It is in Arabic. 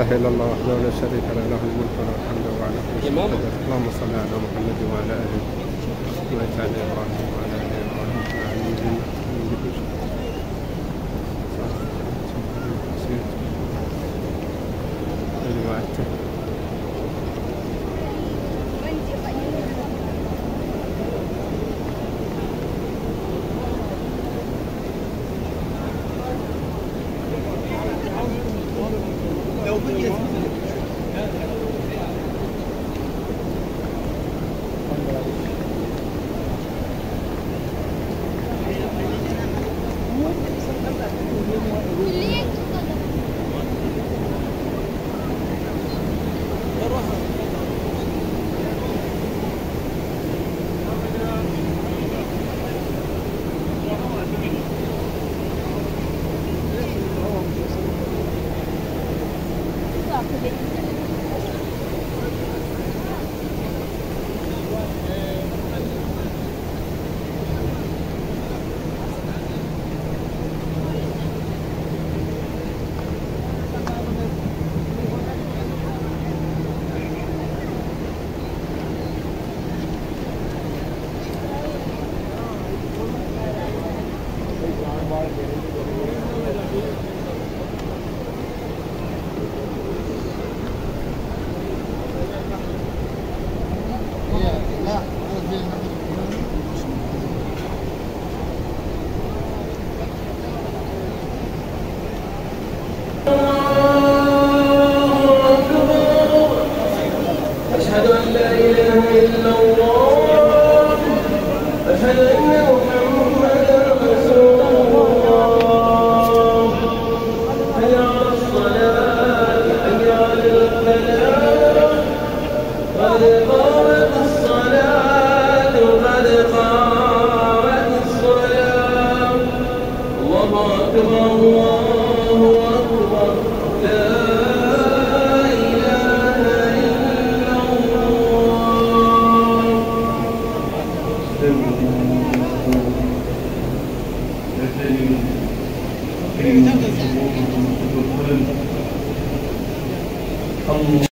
إله إلا الله وحده لا شريك له، له الملك وله الحمد وهو على كل شيء قدير. اللهم صل على محمد وعلى آله وبارك على إبراهيم وعلى آل إبراهيم في العالمين إنك حميد مجيد. أشهد أن لا إله إلا الله، أشهد أن محمدا رسول الله. حي على الصلاة، حي على الفلاح، قد قامت الصلاة، قد قامت الصلاة. الله أكبر، الله أكبر، لا الله